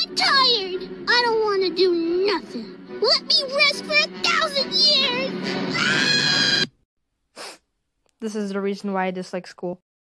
I'm tired. I don't want to do nothing. Let me rest for 1,000 years. This is the reason why I dislike school.